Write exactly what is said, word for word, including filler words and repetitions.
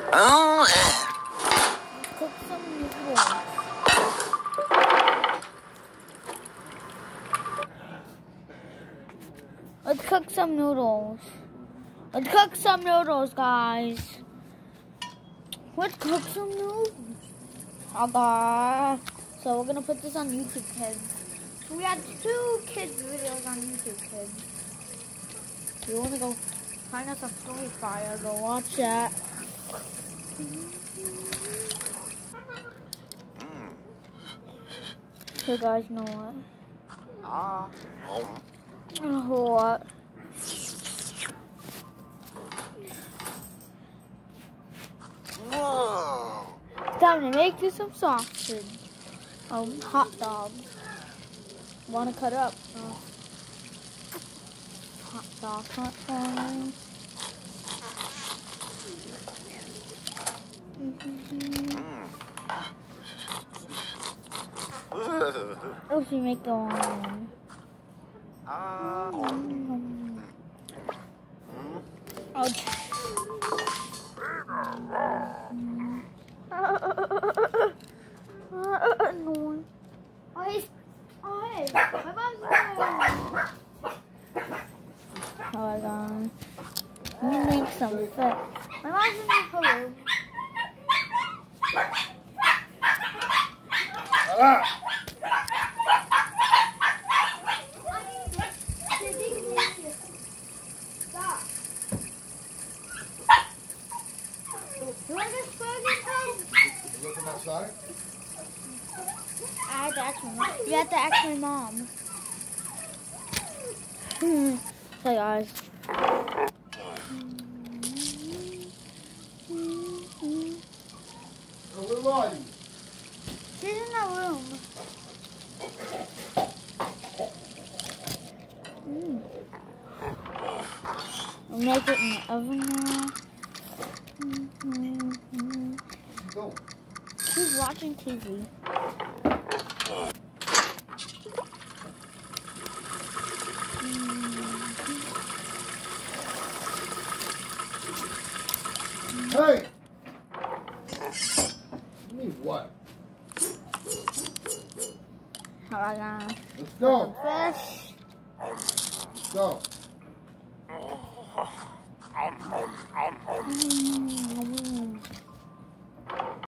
Oh. Cook some noodles. Let's cook some noodles. Let's cook some noodles, guys. Let's cook some noodles. Okay. So we're gonna put this on YouTube, kids. So we had two kids videos on YouTube, kids. If you wanna go find us on Story Fire, go watch that. So guys, know what? Ah. What? Whoa. Time to make you some sausage. Um, hot dogs. Wanna cut up? Uh, hot dog, hot dog. Oh, she make the one. Ah. Ouch. No. Oh, he's. Oh, hey. My mom's there. Oh my god. Let me make some food. My mom's in the pillow. Ah. Stop. You want this burger You looking outside? I have to ask my mom. You have to ask my mom. Hey guys. Oh, where are you? She's in the room. Mm. I'll make it in the oven now. Mm-hmm. Go. She's watching T V. Hey! You mean what? Alright, now. Let's go. Fish. Let's go. Mm.